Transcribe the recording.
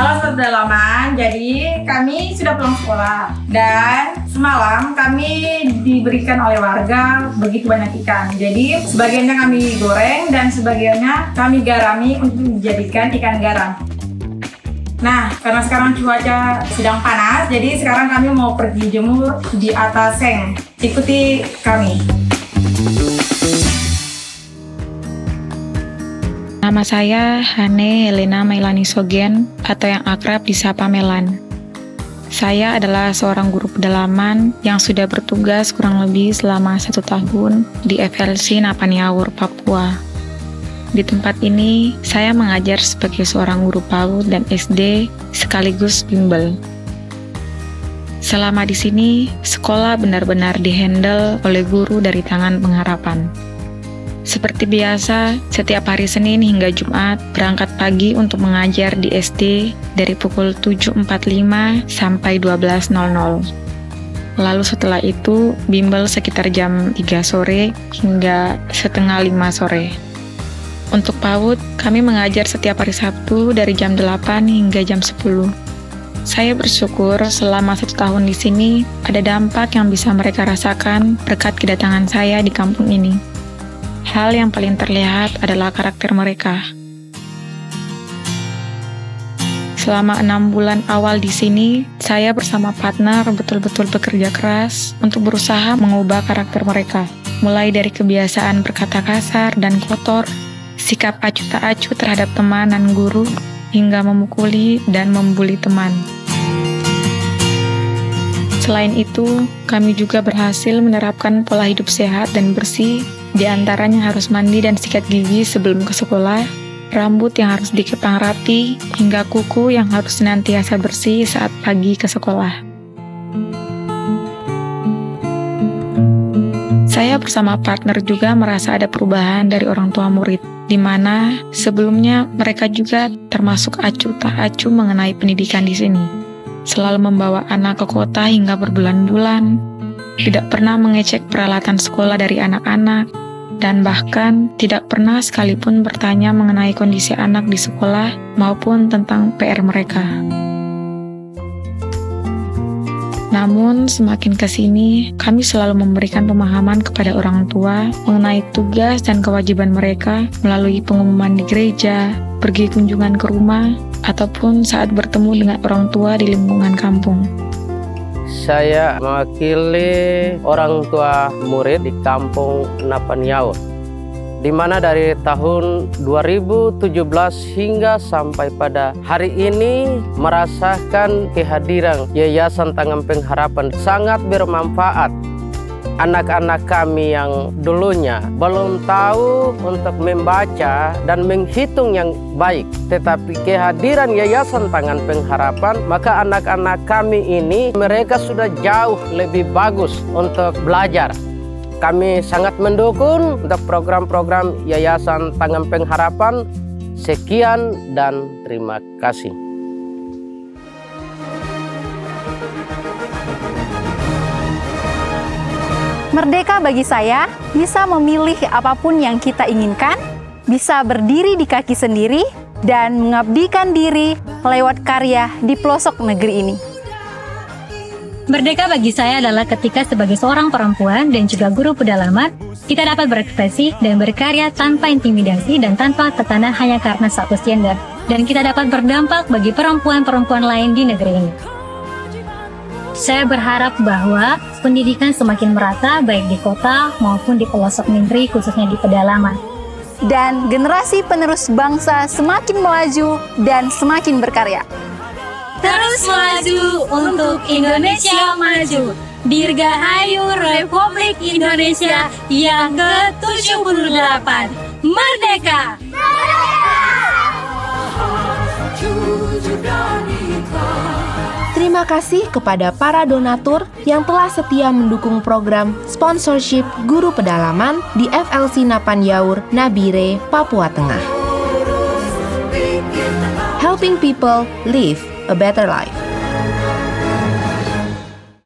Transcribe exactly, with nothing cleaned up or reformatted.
Halo Sobat Pedalaman, jadi kami sudah pulang sekolah dan semalam kami diberikan oleh warga begitu banyak ikan. Jadi sebagiannya kami goreng dan sebagiannya kami garami untuk dijadikan ikan garam. Nah, karena sekarang cuaca sedang panas, jadi sekarang kami mau pergi jemur di atas seng. Ikuti kami. Nama saya Hane Helena Mailani Sogen atau yang akrab disapa Melan. Saya adalah seorang guru pedalaman yang sudah bertugas kurang lebih selama satu tahun di F L C Napaniawur, Papua. Di tempat ini, saya mengajar sebagai seorang guru PAUD dan S D sekaligus bimbel. Selama di sini, sekolah benar-benar dihandle oleh guru dari Tangan Pengharapan. Seperti biasa, setiap hari Senin hingga Jumat berangkat pagi untuk mengajar di S D dari pukul tujuh empat puluh lima sampai dua belas nol nol. Lalu setelah itu, bimbel sekitar jam tiga sore hingga setengah lima sore. Untuk PAUD, kami mengajar setiap hari Sabtu dari jam delapan hingga jam sepuluh. Saya bersyukur selama satu tahun di sini ada dampak yang bisa mereka rasakan berkat kedatangan saya di kampung ini. Hal yang paling terlihat adalah karakter mereka. Selama enam bulan awal di sini, saya bersama partner betul-betul bekerja keras untuk berusaha mengubah karakter mereka. Mulai dari kebiasaan berkata kasar dan kotor, sikap acuh tak acuh terhadap teman dan guru, hingga memukuli dan membuli teman. Selain itu, kami juga berhasil menerapkan pola hidup sehat dan bersih. Di antaranya harus mandi dan sikat gigi sebelum ke sekolah, rambut yang harus dikepang rapi, hingga kuku yang harus senantiasa bersih saat pagi ke sekolah. Saya bersama partner juga merasa ada perubahan dari orang tua murid, di mana sebelumnya mereka juga termasuk acuh tak acuh mengenai pendidikan di sini. Selalu membawa anak ke kota hingga berbulan-bulan, tidak pernah mengecek peralatan sekolah dari anak-anak, dan bahkan tidak pernah sekalipun bertanya mengenai kondisi anak di sekolah maupun tentang P R mereka. Namun, semakin ke sini, kami selalu memberikan pemahaman kepada orang tua mengenai tugas dan kewajiban mereka melalui pengumuman di gereja, pergi kunjungan ke rumah, ataupun saat bertemu dengan orang tua di lingkungan kampung. Saya mewakili orang tua murid di kampung Napaniawur, di mana dari tahun dua ribu tujuh belas hingga sampai pada hari ini merasakan kehadiran Yayasan Tangan Pengharapan sangat bermanfaat. Anak-anak kami yang dulunya belum tahu untuk membaca dan menghitung yang baik, tetapi kehadiran Yayasan Tangan Pengharapan, maka anak-anak kami ini mereka sudah jauh lebih bagus untuk belajar. Kami sangat mendukung untuk program-program Yayasan Tangan Pengharapan. Sekian dan terima kasih. Merdeka bagi saya bisa memilih apapun yang kita inginkan, bisa berdiri di kaki sendiri, dan mengabdikan diri lewat karya di pelosok negeri ini. Merdeka bagi saya adalah ketika sebagai seorang perempuan dan juga guru pedalaman, kita dapat berekspresi dan berkarya tanpa intimidasi dan tanpa tekanan hanya karena status gender. Dan kita dapat berdampak bagi perempuan-perempuan lain di negeri ini. Saya berharap bahwa pendidikan semakin merata baik di kota maupun di pelosok negeri, khususnya di pedalaman. Dan generasi penerus bangsa semakin melaju dan semakin berkarya. Terus melaju untuk Indonesia maju. Dirgahayu Republik Indonesia yang ke tujuh puluh delapan. Merdeka! Terima kasih kepada para donatur yang telah setia mendukung program sponsorship guru pedalaman di F L C Napaniawur, Nabire, Papua Tengah. Helping people live a better life.